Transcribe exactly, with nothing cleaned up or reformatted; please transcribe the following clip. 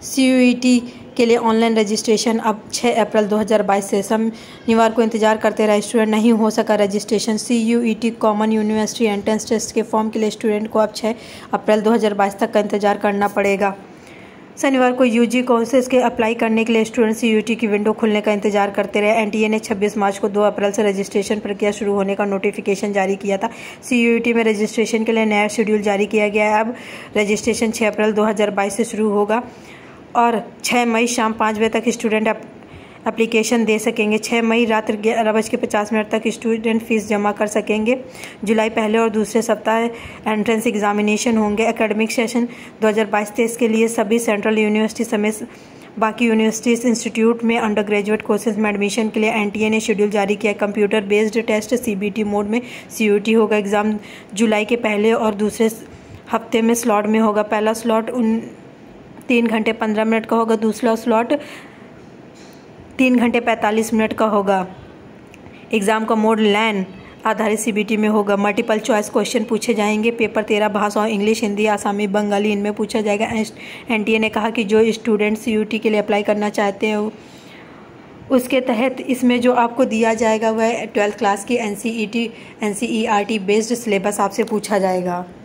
सी U E T के लिए online registration अब छह अप्रैल दो हज़ार बाईस से। शनिवार को इंतजार करते रहे स्टूडेंट, नहीं हो सका registration. C U E T common university entrance test के फॉर्म के लिए स्टूडेंट को अब छह अप्रैल दो हज़ार बाईस तक का इंतजार करना पड़ेगा। शनिवार को यूजी कोर्सेज के अप्लाई करने के लिए student C U E T की विंडो खुलने का इंतजार करते रहे। एन टी ए ने छब्बीस मार्च को दो अप्रैल से रजिस्ट्रेशन प्रक्रिया शुरू होने का नोटिफिकेशन जारी किया था। सी यू ई टी में रजिस्ट्रेशन के लिए नया शेड्यूल जारी किया गया है। अब रजिस्ट्रेशन छह अप्रैल दो हज़ार बाईस से शुरू होगा और छह मई शाम पाँच बजे तक स्टूडेंट एप्लीकेशन दे सकेंगे। छह मई रात ग्यारह बज के पचास मिनट तक स्टूडेंट फीस जमा कर सकेंगे। जुलाई पहले और दूसरे सप्ताह एंट्रेंस एग्जामिनेशन होंगे। एकेडमिक सेशन दो हज़ार बाईस तेईस के लिए सभी सेंट्रल यूनिवर्सिटी समेत बाकी यूनिवर्सिटीज इंस्टीट्यूट में अंडर ग्रेजुएट कोर्सेज में एडमिशन के लिए एन टी ए ने शेड्यूल जारी किया। Computer based test C B T mode में सी यू ई टी होगा। एग्ज़ाम जुलाई के पहले और दूसरे हफ्ते में स्लॉट में होगा। पहला स्लॉट उन तीन घंटे पंद्रह मिनट का होगा, दूसरा स्लॉट तीन घंटे पैंतालीस मिनट का होगा। एग्ज़ाम का मोड लैन आधारित सी बी टी में होगा। मल्टीपल चॉइस क्वेश्चन पूछे जाएंगे। पेपर तेरह भाषाओं इंग्लिश, हिंदी, आसामी, बंगाली इनमें पूछा जाएगा। एन टी ए ने कहा कि जो student C U E T के लिए अप्लाई करना चाहते हैं उसके तहत इसमें जो आपको दिया जाएगा वह ट्वेल्थ क्लास की N C E T N C E R T based syllabus आपसे पूछा जाएगा।